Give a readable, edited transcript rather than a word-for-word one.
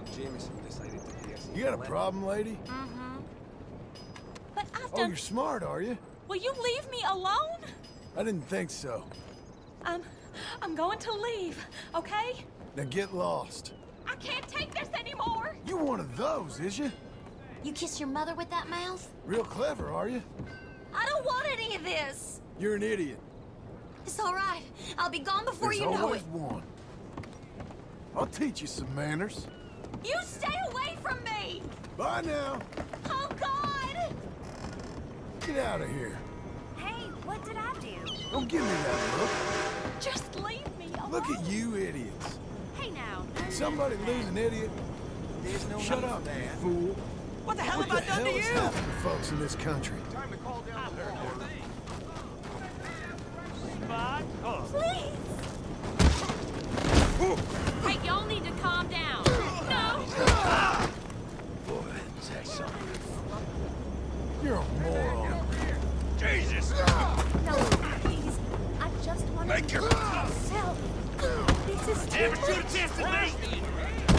You got a problem, lady? Mm-hmm. But I've Oh, done... you're smart, are you? Will you leave me alone? I didn't think so. I'm going to leave, okay? Now get lost. I can't take this anymore! You one of those, is you? You kiss your mother with that mouth? Real clever, are you? I don't want any of this. You're an idiot. It's all right. I'll be gone before There's you know always it. one. I'll teach you some manners. You stay away from me! Bye now. Oh, God! Get out of here. Hey, what did I do? Don't give me that look. Just leave me alone. Look at you idiots. Hey, now. Somebody lose an idiot? There's no Shut up, you fool. What the hell What have the I done hell to is you? happening to folks in this country? Time to call down the Spot. Oh. Please! Hey, y'all need to calm down. No! Boy, is that something? You're a moron. Jesus! No, please. I just want to Make your myself. This is too Ever shoot a much. chance at me?